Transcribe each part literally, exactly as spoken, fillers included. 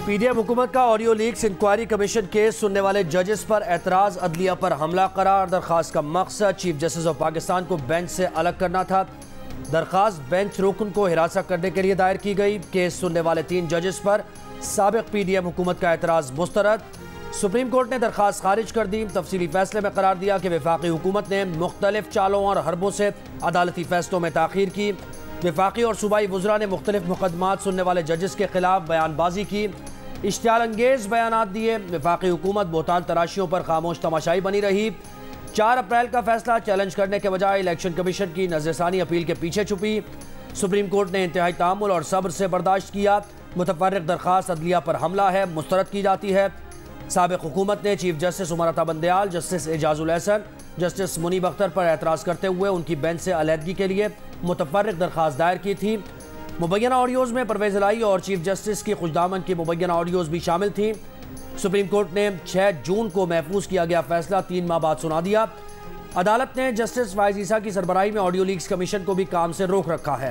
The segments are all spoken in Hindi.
पीडीएम हुकूमत का audio leaks inquiry commission case सुनने वाले जजेस पर एतराज, अदलिया पर हमला करार। दरखास्त का मकसद चीफ जस्टिस ऑफ पाकिस्तान को बेंच से अलग करना था। दरखास्त बेंच रुकन को हिरासत करने के लिए दायर की गई। केस सुनने वाले तीन जजेस पर साबिक पीडीएम हुकूमत का एतराज मुस्तरद। सुप्रीम कोर्ट ने दरखास्त खारिज कर दी। तफसीली फैसले में करार दिया कि वफाकी हुकूमत ने मुख्तलिफ चालों और हरबों से अदालती फैसलों में ताखीर की। वफाकी और सूबाई वज़रा ने मुख्तलिफ मुकदमात सुनने वाले जजेस के खिलाफ बयानबाजी की, इश्तियाल अंगेज बयानात दिए। वफाकी हुकूमत बोहतान तराशियों पर खामोश तमाशाई बनी रही। चार अप्रैल का फैसला चैलेंज करने के बजाय इलेक्शन कमीशन की नज़रसानी अपील के पीछे छुपी। सुप्रीम कोर्ट ने इंतहाई तामुल और सब्र से बर्दाश्त किया। मुतफर्रिक दरखास्त अदलिया पर हमला है, मुस्तरद की जाती है। साबिक हुकूमत ने chief justice Umar Ata Bandial, justice Ijazul Ahsan, justice Munib Akhtar पर एतराज़ करते हुए उनकी बेंच से अलहदगी के लिए मुतफर्रिक दरखास्त दायर की थी। मुबैना ऑडियोज़ में परवेज़ इलाही और चीफ जस्टिस की खुशदामन की मुबैना ऑडियोज़ भी शामिल थी। सुप्रीम कोर्ट ने छः जून को महफूज किया गया फैसला तीन माह बाद सुना दिया। अदालत ने जस्टिस वाइज ईसा की सरबराही में ऑडियो लीक्स कमीशन को भी काम से रोक रखा है।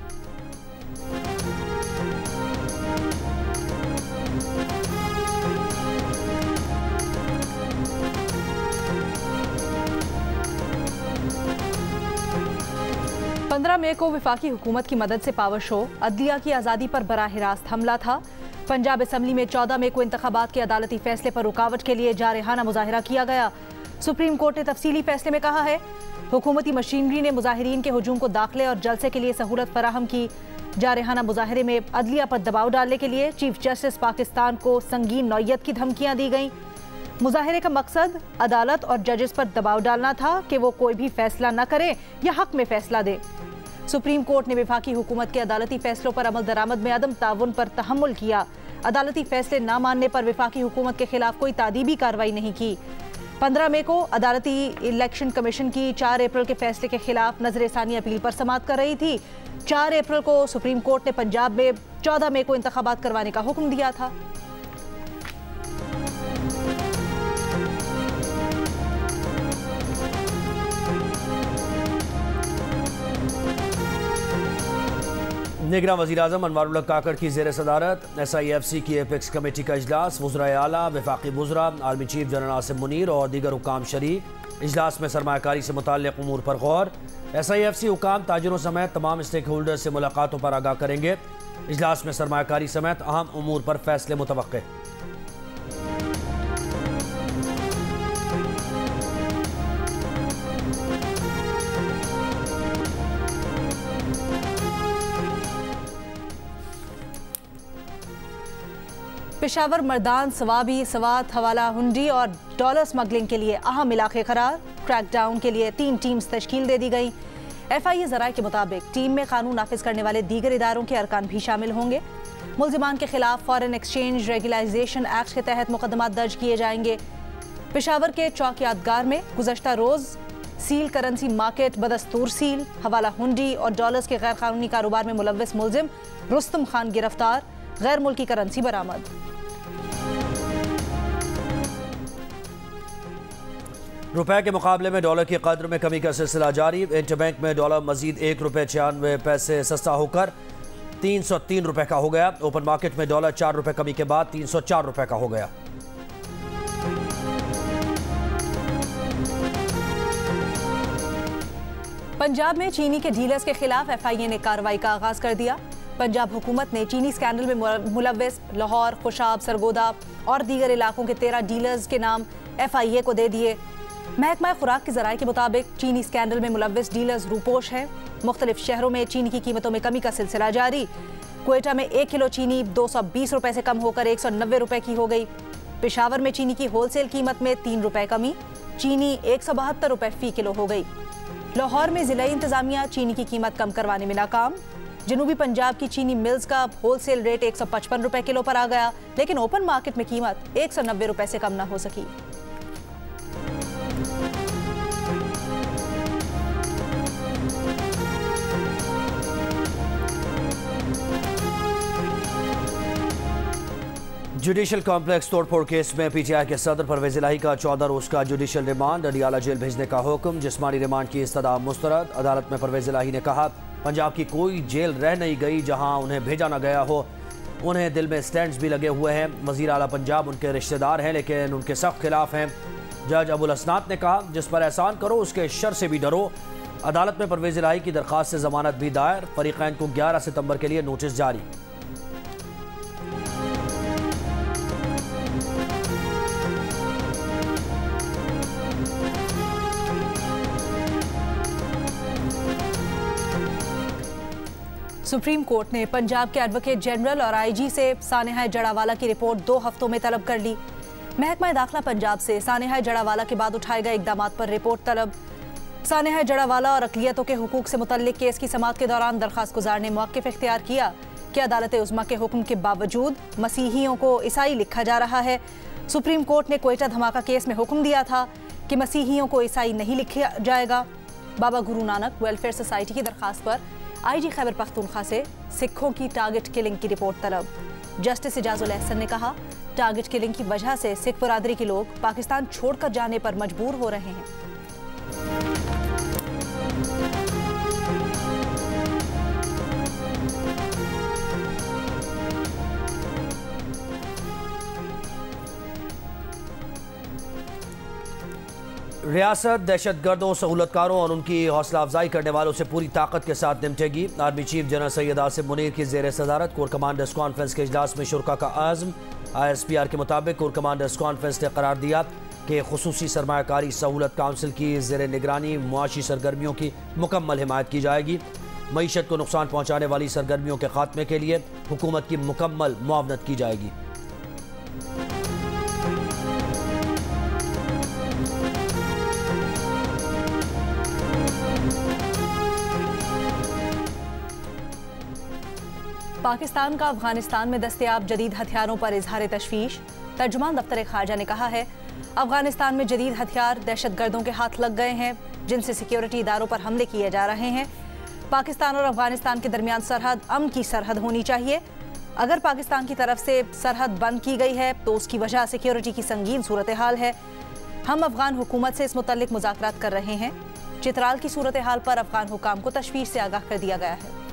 पंद्रह मई को वफाकी हुकूमत की मदद से पावर शो अदलिया की आज़ादी पर बराह रास्त हमला था। पंजाब असम्बली में चौदह मई को इंतखाबात के अदालती फैसले पर रुकावट के लिए जारहाना मुजाहिरा किया गया। सुप्रीम कोर्ट ने तफसीली फैसले में कहा है, हुकूमती मशीनरी ने मुजाहिरीन के हुजूम को दाखिले और जलसे के लिए सहूलत फराहम की। जारहाना मुजाहरे में अदलिया पर दबाव डालने के लिए चीफ जस्टिस पाकिस्तान को संगीन नौयत की धमकियां दी गईं। मुजाहरे का मकसद अदालत और जजेस पर दबाव डालना था कि वो कोई भी फैसला न करे या हक में फैसला दे। सुप्रीम कोर्ट ने वफाकी हुकूमत के अदालती फैसलों पर अमल दरामद में अदम ताउन पर तहम्मुल किया। अदालती फैसले न मानने पर वफाकी हुकूमत के खिलाफ कोई तादीबी कार्रवाई नहीं की। पंद्रह मई को अदालती इलेक्शन कमीशन की चार अप्रैल के फैसले के खिलाफ नजरसानी अपील पर समाअत कर रही थी। चार अप्रैल को सुप्रीम कोर्ट ने पंजाब में चौदह मई को इंतखाबात करवाने का हुक्म दिया था। निगरान वज़ीर आज़म अनवारुल्लाह काकड़ की ज़ेर सदारत एस आई एफ सी की एपेक्स कमेटी का इजलास। वज़राए आला, वफाकी वज़रा, army chief general Asim Munir और दीगर हुकाम शरीक। इजलास में सरमायाकारी से मुताल्लिक़ उमूर पर गौर। एस आई एफ सी हुकाम ताजिरों समेत तमाम स्टेक होल्डर से मुलाकातों पर आगाह करेंगे। इजलास में सरमायाकारी समेत अहम उमूर पर फैसले मुतवक्के। पेशावर मर्दान सवाबी सवात हवाला हुंडी और डॉलर स्मगलिंग के लिए अहम इलाके करार। क्रैकडाउन के लिए तीन टीम्स तश्कील दे दी गई। एफ आई ए ज़राए के मुताबिक टीम में कानून नाफिज करने वाले दीगर इदारों के अरकान भी शामिल होंगे। मुल्जिमान के खिलाफ फॉरेन एक्सचेंज रेगुलाइजेशन एक्ट के तहत मुकदमात दर्ज किए जाएंगे। पेशावर के चौक यादगार में गुज़श्ता रोज़ सील करेंसी मार्केट बदस्तूर सील, हवाला हुंडी और डॉलर्स के गैर कानूनी कारोबार में मुलव्वस मुलजिम रुस्तम खान गिरफ्तार। गैर मुल्की करेंसी बरामद। रुपए के मुकाबले में डॉलर की कद्र में कमी का सिलसिला जारी। इंटरबैंक में डॉलर मजीद एक रुपये छियानवे पैसे सस्ता होकर तीन सौ तीन रुपये का हो गया। ओपन मार्केट में डॉलर चार रुपये कमी के बाद तीन सौ चार रुपये का हो गया। पंजाब में चीनी के डीलर्स के खिलाफ एफ आई ए ने कार्रवाई का आगाज कर दिया। पंजाब हुकूमत ने चीनी स्कैंडल में मुलव्वस लाहौर, खुशाब, सरगोदा और दीगर इलाकों के तेरह डीलर्स के नाम एफ आई ए को दे दिए। महकमा खुराक के ज़राए के मुताबिक चीनी स्कैंडल में मुलव्वस डीलर्स रूपोश हैं। मुख्तलिफ शहरों में चीनी की कीमतों में कमी का सिलसिला जारी। क्वेटा में एक किलो चीनी दो सौ बीस रुपये से कम होकर एक सौ नब्बे रुपये की हो गई। पेशावर में चीनी की होलसेल कीमत में तीन रुपये कमी, चीनी एक सौ बहत्तर रुपये फी किलो हो गई। लाहौर में ज़िला इंतज़ामिया चीनी की कीमत कम करवाने में नाकाम। जनूबी पंजाब की चीनी मिल्स का होलसेल रेट एक सौ पचपन रुपये किलो पर आ गया, लेकिन ओपन मार्केट में कीमत एक सौ नब्बे रुपये से कम न हो सकी। जुडिशल कॉम्प्लेक्स तोड़फोड़ केस में पीटीआई के सदर परवेज़ इलाही का चौदह रोज का जुडिशल रिमांड, अडियाला जेल भेजने का हुक्म। जिस्मानी रिमांड की इस्तदा मुस्तरद। अदालत में परवेज़ इलाही ने कहा, पंजाब की कोई जेल रह नहीं गई जहां उन्हें भेजा न गया हो। उन्हें दिल में स्टैंड्स भी लगे हुए हैं। वज़ीर आला पंजाब उनके रिश्तेदार हैं लेकिन उनके सख्त खिलाफ हैं। जज अबुल असनात ने कहा, जिस पर एहसान करो उसके शर से भी डरो। अदालत में परवेज़ इलाही की दरख्वास्त से जमानत भी दायर। फरीक़ैन को ग्यारह सितंबर के लिए नोटिस जारी। सुप्रीम कोर्ट ने पंजाब के एडवोकेट जनरल और आईजी से सानेहा जड़ावाला की रिपोर्ट दो हफ्तों में तलब कर ली। महकमा दाखिला पंजाब से सानेहा जड़ावाला के बाद उठाए गए इकदाम पर रिपोर्ट तलब। सानेहा जड़ावाला और अक़लियतों के हुकूक से मुतल्लिक केस की समाअत के दौरान दरख्वास्त गुजार ने मौक़िफ़ इख्तियार किया कि अदालत उज़्मा के हुक्म के बावजूद मसीहियों को ईसाई लिखा जा रहा है। सुप्रीम कोर्ट ने क्वेटा धमाका केस में हुक्म दिया था कि मसीहियों को ईसाई नहीं लिखा जाएगा। बाबा गुरु नानक वेलफेयर सोसाइटी की दरख्वास्त पर आईजी खैबर पख्तूनख्वा से सिखों की टारगेट किलिंग की रिपोर्ट तलब। जस्टिस इजाजुल एहसन ने कहा, टारगेट किलिंग की वजह से सिख बरादरी के लोग पाकिस्तान छोड़कर जाने पर मजबूर हो रहे हैं। रियासत दहशतगर्दों, सहूलतकारों और उनकी हौसला अफजाई करने वालों से पूरी ताकत के साथ निपटेगी। Army chief general Syed Asim Munir की ज़ेर सदारत कोर कमांडर्स कॉन्फ्रेंस के इजलास में शुरका का आज़म। आई एस पी आर के मुताबिक कोर कमांडर्स कॉन्फ्रेंस ने करार दिया कि खुसूसी सरमायाकारी सहूलत काउंसिल की ज़ेर निगरानी मुआशी सरगर्मियों की मुकम्मल हिमायत की जाएगी। मईशत को नुकसान पहुँचाने वाली सरगर्मियों के खात्मे के लिए हुकूमत की मुकम्मल मुआवनत की जाएगी। पाकिस्तान का अफगानिस्तान में दस्तयाब जदीद हथियारों पर इजहार तशवीश। तर्जुमान दफ्तर खारजा ने कहा है, अफगानिस्तान में जदीद हथियार दहशतगर्दों के हाथ लग गए हैं जिनसे सिक्योरिटी इदारों पर हमले किए जा रहे हैं। पाकिस्तान और अफगानिस्तान के दरमियान सरहद अमन की सरहद होनी चाहिए। अगर पाकिस्तान की तरफ से सरहद बंद की गई है तो उसकी वजह सिक्योरिटी की संगीन सूरत हाल है। हम अफगान हुकूमत से इस मुतल्लिक मुज़ाकरात कर रहे हैं। चित्राल की सूरत हाल पर अफगान हुकाम को तशवीश से आगाह कर दिया गया है।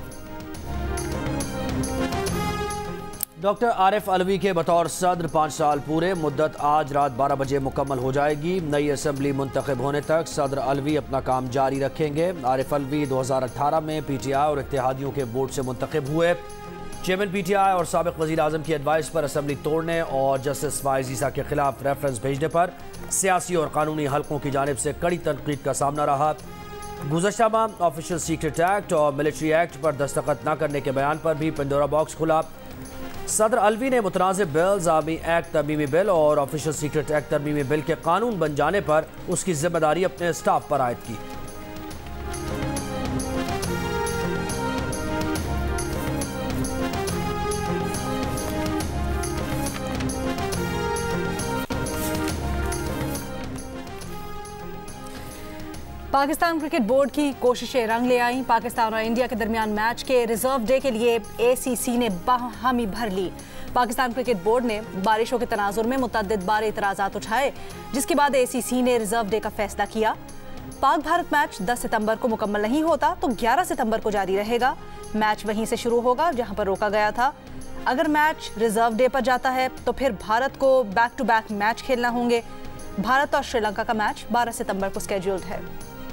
डॉक्टर आरिफ अलवी के बतौर सदर पाँच साल पूरे, मुद्दत आज रात बारह बजे मुकम्मल हो जाएगी। नई असम्बली मुंतखब होने तक सदर अलवी अपना काम जारी रखेंगे। आरिफ अलवी दो हज़ार अठारह में पी टी आई और इत्तेहादियों के वोट से मुंतखब हुए। चेयरमैन पी टी आई और साबिक वज़ीर आज़म की एडवाइस पर असम्बली तोड़ने और जस्टिस फाइज़ ईसा के खिलाफ रेफरेंस भेजने पर सियासी और कानूनी हलकों की जानिब से कड़ी तनकीद का सामना रहा। गुज़श्ता माह ऑफिशियल सीक्रेट एक्ट और मिलिट्री एक्ट पर दस्तखत न करने के बयान पर भी पंडोरा बॉक्स खुला। सदर अलवी ने मुतनाज़ बिल्स, आर्मी एक्ट तरमीमी बिल और ऑफिशियल सीक्रेट एक्ट तरमीमी बिल के कानून बन जाने पर उसकी जिम्मेदारी अपने स्टाफ पर आयद की। पाकिस्तान क्रिकेट बोर्ड की कोशिशें रंग ले आईं। पाकिस्तान और इंडिया के दरमियान मैच के रिजर्व डे के लिए ए सी सी ने हामी भर ली। पाकिस्तान क्रिकेट बोर्ड ने बारिशों के तनाजुर में मुतअद्दिद बार एतराज़ात उठाए, जिसके बाद ए सी सी ने रिजर्व डे का फैसला किया। पाक भारत मैच दस सितंबर को मुकम्मल नहीं होता तो ग्यारह सितंबर को जारी रहेगा। मैच वहीं से शुरू होगा जहां पर रोका गया था। अगर मैच रिजर्व डे पर जाता है तो फिर भारत को बैक टू बैक मैच खेलना होंगे। भारत और श्रीलंका का मैच बारह सितंबर को स्केड्यूल्ड है।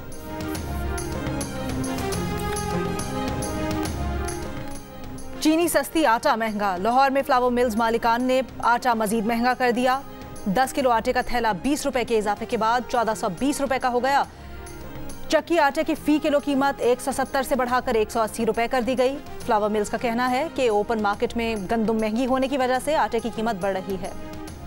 चीनी सस्ती, आटा महंगा। लाहौर में फ्लावर मिल्स मालिकान ने आटा मजीद महंगा कर दिया। दस किलो आटे का थैला बीस रुपए के इजाफे के बाद चौदह सौ बीस रुपए का हो गया। चक्की आटे की फी किलो कीमत एक सौ सत्तर से बढ़ाकर एक सौ अस्सी रुपए कर दी गई। फ्लावर मिल्स का कहना है कि ओपन मार्केट में गंदम महंगी होने की वजह से आटे की कीमत बढ़ रही है।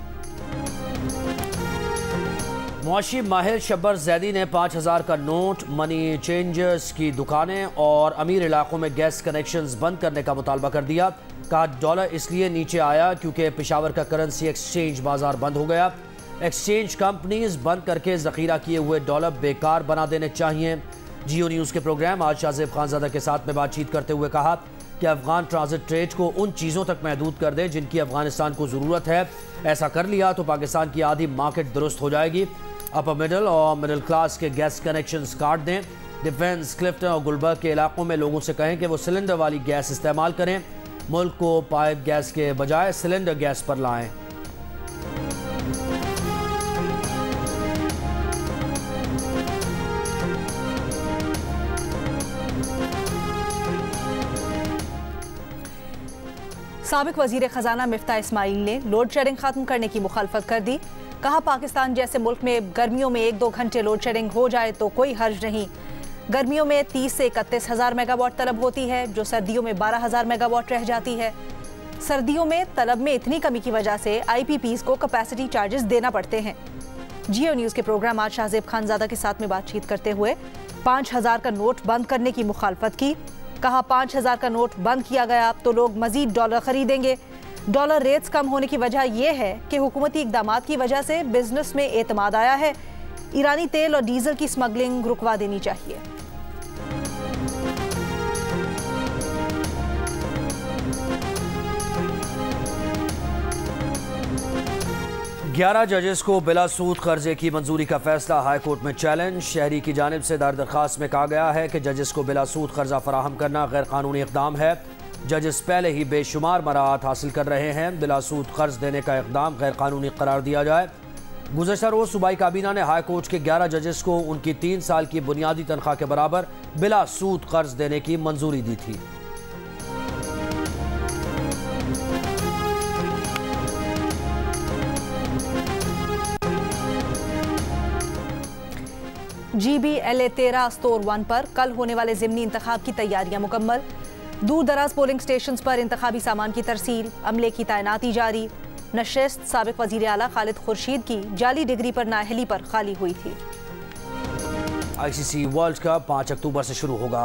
मुआशी माहिर शब्बर जैदी ने पाँच हज़ार का नोट, मनी चेंजर्स की दुकानें और अमीर इलाकों में गैस कनेक्शंस बंद करने का मुतालबा कर दिया। कहा, डॉलर इसलिए नीचे आया क्योंकि पेशावर का करेंसी एक्सचेंज बाजार बंद हो गया। एक्सचेंज कंपनीज बंद करके जखीरा किए हुए डॉलर बेकार बना देने चाहिए। जियो न्यूज़ के प्रोग्राम आज शाहजेब खानजादा के साथ में बातचीत करते हुए कहा कि अफगान ट्रांजिट ट्रेड को उन चीज़ों तक महदूद कर दें जिनकी अफगानिस्तान को ज़रूरत है। ऐसा कर लिया तो पाकिस्तान की आधी मार्केट दुरुस्त हो जाएगी। अपर मिडिल और मिडिल क्लास के गैस कनेक्शंस काट दें। डिफेंस, क्लिफ्टन और गुलबर्ग के इलाकों में लोगों से कहें कि वो सिलेंडर वाली गैस इस्तेमाल करें। मुल्क को पाइप गैस के बजाय सिलेंडर गैस पर लाएं। साबिक वजीर खजाना मिफ्ता इस्माइल ने लोड शेडिंग खत्म करने की मुखालफत कर दी। कहा, पाकिस्तान जैसे मुल्क में गर्मियों में एक दो घंटे लोड शेडिंग हो जाए तो कोई हर्ज नहीं। गर्मियों में तीस से इकतीस हजार मेगावाट तलब होती है, जो सर्दियों में बारह हजार मेगावाट रह जाती है। सर्दियों में तलब में इतनी कमी की वजह से आई पी पीज़ को कैपेसिटी चार्जेस देना पड़ते हैं। जियो न्यूज़ के प्रोग्राम आज शाहजेब खानजादा के साथ में बातचीत करते हुए पाँच हजार का नोट बंद करने की मुखालफत की। कहा, पाँच हजार का नोट बंद किया गया तो लोग मजीद डॉलर खरीदेंगे। डॉलर रेट्स कम होने की वजह यह है कि हुकूमती इकदामात की वजह से बिजनेस में एतमाद आया है। ईरानी तेल और डीजल की स्मगलिंग रुकवा देनी चाहिए। ग्यारह जजेस को बिला सूद कर्जे की मंजूरी का फैसला हाई कोर्ट में चैलेंज। शहरी की जानिब से दायर दरखास्त में कहा गया है कि जजेस को बिला सूद कर्जा फराहम करना गैर कानूनी इकदाम है। जजेस पहले ही बेशुमार मराहत हासिल कर रहे हैं। बिला सूद कर्ज देने का इकदाम गैर कानूनी करार दिया जाए। गुज़श्ता रोज सूबाई काबीना ने हाई कोर्ट के ग्यारह जजेस को उनकी तीन साल की बुनियादी तनख्वाह के बराबर बिला सूद कर्ज देने की मंजूरी दी थी। जी बी एल ए तेरह स्टोर वन पर कल होने वाले ज़िमनी इंतखाब की तैयारियां मुकम्मल। दूर दराज पोलिंग स्टेशन पर इंतखाबी सामान की तरसील, अमले की तैनाती जारी। नशिस्त साबिक वजीर आला खालिद खुर्शीद की जाली डिग्री पर नाअहली पर खाली हुई थी। आई सी सी वर्ल्ड कप पाँच अक्टूबर से शुरू होगा।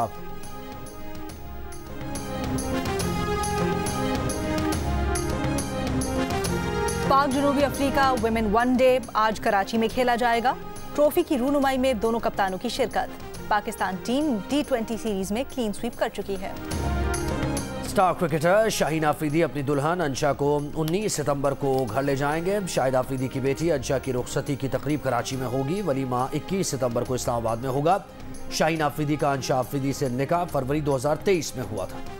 पाक जनूबी अफ्रीका वुमेन वन डे आज कराची में खेला जाएगा। ट्रॉफी की रूनुमाई में दोनों कप्तानों की शिरकत। Pakistan team T twenty series में क्लीन स्वीप कर चुकी है। स्टार क्रिकेटर शाहीन आफरीदी अपनी दुल्हन अंशा को उन्नीस सितंबर को घर ले जाएंगे। शाहिद आफरीदी की बेटी अंशा की रुखसती की तकरीब कराची में होगी। वलीमा इक्कीस सितंबर को इस्लामाबाद में होगा। शाहीन आफरीदी का अंशा आफरीदी से निकाह फरवरी दो हजार तेईस में हुआ था।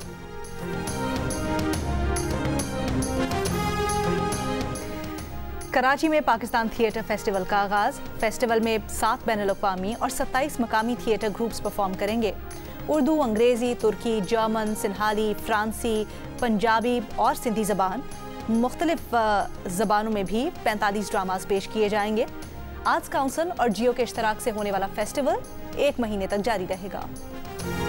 कराची में पाकिस्तान थिएटर फेस्टिवल का आगाज। फेस्टिवल में सात बैनुल अक़वामी और सत्ताईस मकामी थिएटर ग्रुप्स परफॉर्म करेंगे। उर्दू, अंग्रेज़ी, तुर्की, जर्मन, सिन्हाली, फ्रांसी, पंजाबी और सिंधी ज़बान मुख्तलिफ ज़बानों में भी पैंतालीस ड्रामाज पेश किए जाएंगे। आर्ट्स काउंसिल और जियो के इश्तराक से होने वाला फेस्टिवल एक महीने तक जारी रहेगा।